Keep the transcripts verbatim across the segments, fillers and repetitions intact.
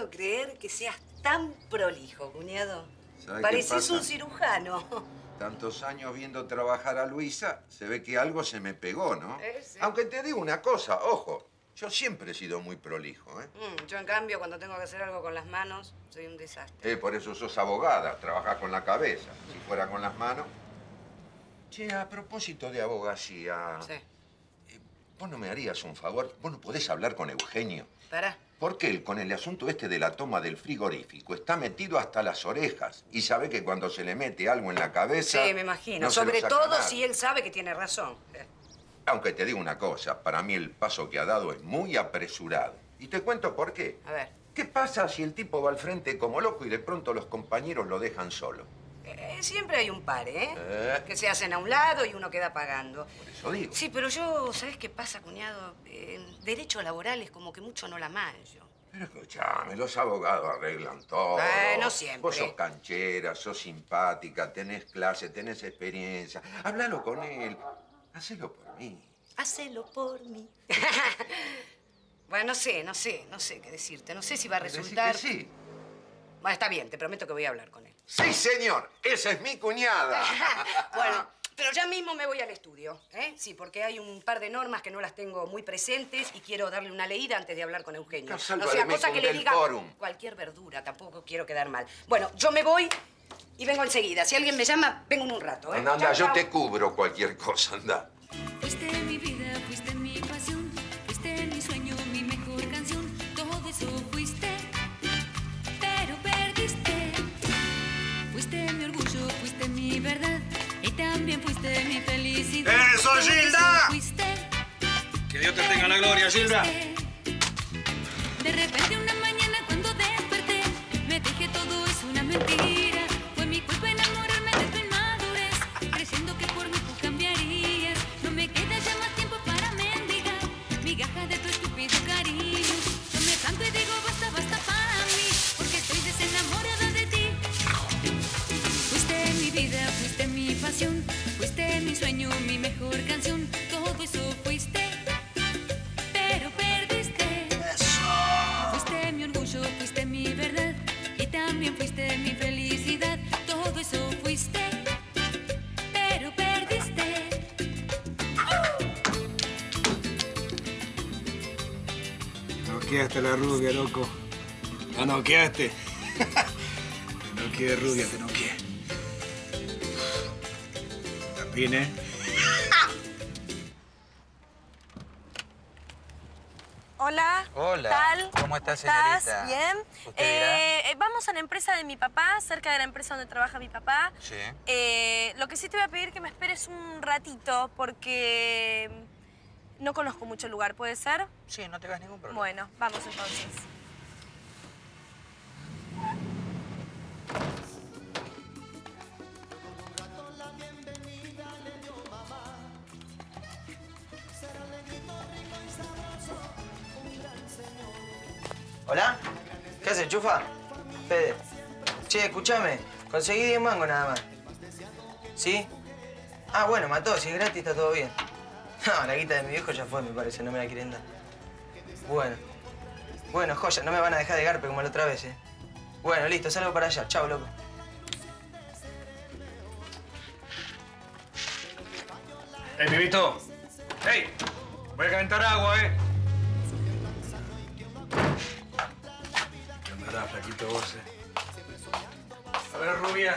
puedo creer que seas tan prolijo, cuñado. ¿Sabe Pareces qué pasa? un cirujano. Tantos años viendo trabajar a Luisa, se ve que algo se me pegó, ¿no? Eh, sí. Aunque te digo una cosa, ojo, yo siempre he sido muy prolijo, ¿eh? Mm, yo, en cambio, cuando tengo que hacer algo con las manos, soy un desastre. Eh, por eso sos abogada, trabajás con la cabeza. Si fuera con las manos... Che, a propósito de abogacía... Sí. eh, ¿Vos no me harías un favor? ¿Vos no podés hablar con Eugenio? Pará. Porque él, con el asunto este de la toma del frigorífico, está metido hasta las orejas. Y sabe que cuando se le mete algo en la cabeza... Sí, me imagino. no se lo Sobre saca todo nada. si él sabe que tiene razón. Eh, Aunque te digo una cosa, para mí el paso que ha dado es muy apresurado. Y te cuento por qué. A ver. ¿Qué pasa si el tipo va al frente como loco y de pronto los compañeros lo dejan solo? Eh, siempre hay un par, ¿eh? ¿Eh? Que se hacen a un lado y uno queda pagando. Por eso digo. Sí, pero yo, ¿sabes qué pasa, cuñado? En derecho laboral es como que mucho no la manjo. Pero escuchame, los abogados arreglan todo. Eh, no siempre. Vos sos canchera, sos simpática, tenés clase, tenés experiencia. Háblalo con él. Hacelo por mí. Hacelo por mí. Bueno, no sé, no sé, no sé qué decirte. No sé si va a Decí resultar... que sí. Bueno, está bien, te prometo que voy a hablar con él. ¡Sí, señor! ¡Esa es mi cuñada! Bueno, pero ya mismo me voy al estudio, ¿eh? Sí, porque hay un par de normas que no las tengo muy presentes y quiero darle una leída antes de hablar con Eugenio. No, No sea cosa que le del diga fórum. cualquier verdura, tampoco quiero quedar mal. Bueno, yo me voy y vengo enseguida. Si alguien me llama, vengo en un rato, ¿eh? Anda, anda, Chau, yo chau. te cubro cualquier cosa, anda. Fuiste mi vida, fuiste mi pasión, fuiste mi sueño, mi mejor canción, todo eso fuiste, pero perdiste. Fuiste mi orgullo, fuiste mi verdad, y también fuiste mi felicidad. ¡Eso, Todo Gilda! fuiste, Que Dios te tenga en la gloria, Gilda. de repente una mañana cuando desperté, me dije todo es una mentira. Fue mi culpa enamorarme de tu inmadurez, creyendo que por mí tú cambiarías. No me queda ya más tiempo para mendigar migajas de tu estúpido cariño. Yo me canto y digo basta, basta para mí, porque estoy desenamorada de ti. Fuiste mi vida, fuiste mi pasión, fuiste mi sueño, mi mejor canción. Todo eso fuiste, pero perdiste. Fuiste mi orgullo, fuiste mi verdad, y también fuiste mi felicidad. Todo eso fuiste, pero perdiste. Te noqueaste la rubia, loco. La noqueaste. Te noqueé, rubia, te noqueé. Tapine. Hola. Hola. ¿Qué tal? ¿Cómo está, ¿Estás? señorita? Bien. ¿Usted dirá? Eh, vamos a la empresa de mi papá, cerca de la empresa donde trabaja mi papá. Sí. Eh, lo que sí te voy a pedir que me esperes un ratito porque no conozco mucho el lugar, ¿puede ser? Sí, no te hagas ningún problema. Bueno, vamos entonces. ¿Hola? ¿Qué haces, chufa? Fede. Che, escúchame. Conseguí diez mangos nada más. ¿Sí? Ah, bueno, mató. Si es gratis, está todo bien. No, la guita de mi viejo ya fue, me parece. No me la quieren dar. Bueno. Bueno, joya. No me van a dejar de garpe como la otra vez, ¿eh? Bueno, listo. Salgo para allá. Chao, loco. ¡Ey, pibito! ¡Ey! Voy a calentar agua, ¿eh? ¿Qué andará, flaquito, vos, eh? A ver, rubia.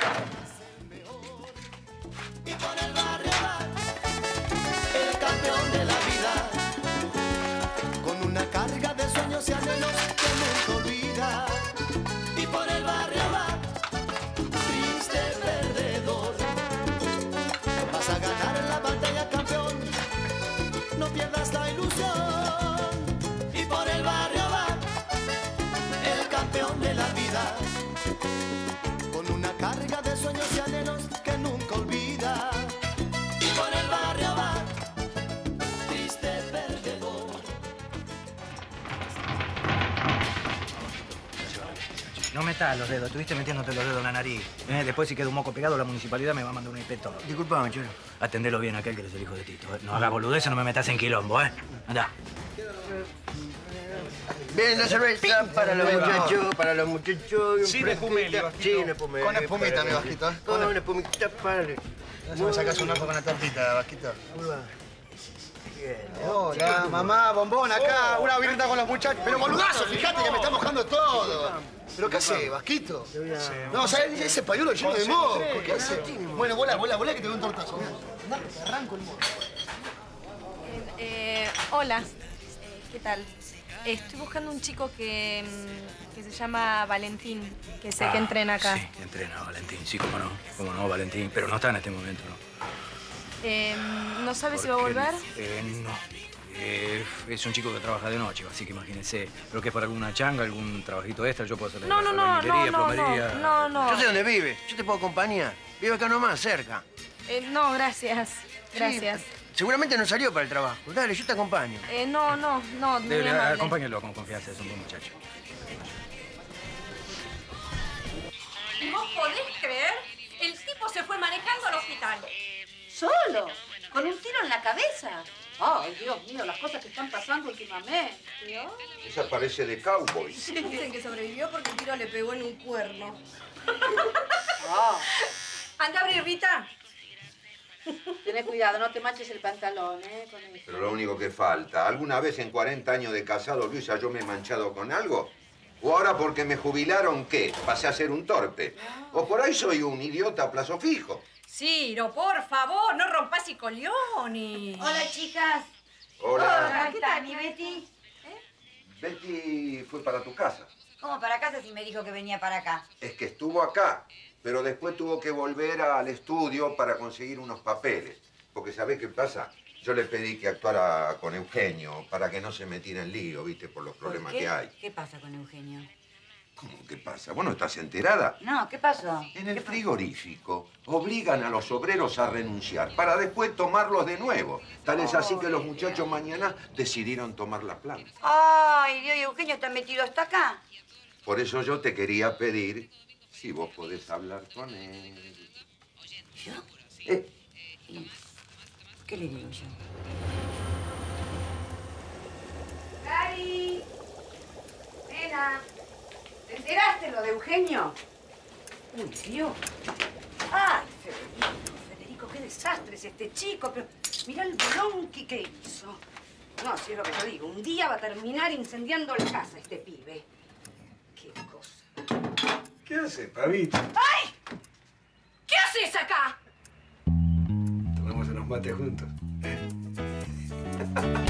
Y por el barrio va el campeón de la vida, con una carga de sueños y anhelos que nunca olvida. Y por el barrio va, triste perdedor, vas a ganar la batalla, campeón, no pierdas la ilusión. Y por el barrio va el campeón de la vida, con una carga de sueños y anhelos que nunca olvida. Y por el barrio va, triste perdedor. No metas los dedos. Estuviste metiéndote los dedos en la nariz. Eh, después, si queda un moco pegado, la municipalidad me va a mandar un inspector. Disculpame, Cholo. Atendelo bien a aquel que es el hijo de Tito. ¿eh? No hagas boludeces, no me metas en quilombo, ¿eh? Andá. Bien, la cerveza para los muchachos, para los muchachos. Sin espumeli, Vasquito. Sin espumeli. Con espumita, mi Vasquito. Con una espumita para... No me sacas un ojo con la tortita, Vasquito. Bien. Hola, mamá, bombón, acá. Una birrita con los muchachos. Pero boludazo, fíjate que me está mojando todo. ¿Pero qué hace, Vasquito? No, ¿sabes? Ese pañuelo lleno de moco. ¿Qué hace? Bueno, vuela, vuela, vuela que te doy un tortazo. Dale, te arranco el moco. Eh, hola. Eh, ¿Qué tal? Eh, estoy buscando un chico que, mm, que se llama Valentín, que sé Ah, que entrena acá. Sí, entrena Valentín, sí, cómo no, cómo no, Valentín, pero no está en este momento, ¿no? Eh, ¿No sabe si va a Porque, volver? Eh, no. Eh, es un chico que trabaja de noche, así que imagínense. Pero que es para alguna changa, algún trabajito extra, yo puedo hacerle No, no, no, no, no, plomería. no, no. Yo sé dónde vive. Yo te puedo acompañar. Vive acá nomás, cerca. Eh, no, gracias. Gracias. Sí, seguramente no salió para el trabajo. Dale, yo te acompaño. Eh, no, no, no, muy Debe, amable. acompáñenlo con confianza, es un buen muchacho. ¿Vos podés creer? El tipo se fue manejando al hospital. ¿Solo? ¿Con un tiro en la cabeza? Ay, Dios mío, las cosas que están pasando últimamente, ¿no? Esa parece de cowboy. Dicen que sobrevivió porque el tiro le pegó en un cuerno. Ah. Anda a abrir, Rita. Tenés cuidado, no te manches el pantalón, ¿eh? Con eso. Pero lo único que falta, ¿alguna vez en cuarenta años de casado, Luisa, yo me he manchado con algo? ¿O ahora porque me jubilaron, qué? ¿Pasé a ser un torpe? ¿O por ahí soy un idiota a plazo fijo? Ciro, por favor, no rompas y Colioni. Hola, chicas. Hola. ¿Qué tal, mi Betty? Betty fue para tu casa. ¿Cómo para casa si me dijo que venía para acá? Es que estuvo acá, pero después tuvo que volver al estudio para conseguir unos papeles. Porque ¿sabés qué pasa? Yo le pedí que actuara con Eugenio para que no se metiera en lío, ¿viste? Por los problemas que hay. ¿Qué pasa con Eugenio? ¿Cómo qué pasa? ¿Vos no estás enterada? No, ¿qué pasó? En el frigorífico obligan a los obreros a renunciar para después tomarlos de nuevo. Tal es así que los muchachos mañana decidieron tomar la planta. Ay, Dios, ¿y Eugenio está metido hasta acá? Por eso yo te quería pedir si vos podés hablar con él. ¿Yo? ¿Eh? ¿Qué le digo yo? Cari, nena, ¿te enteraste lo de Eugenio? Uy, Dios. Ay, Federico, Federico, qué desastre es este chico, pero mirá el bolonqui que hizo. No, si es lo que yo digo, un día va a terminar incendiando la casa este pibe. Qué cosa. ¿Qué hace, pavito? ¡Ay! ¿Qué haces acá? Tomamos unos mates juntos. ¿Eh?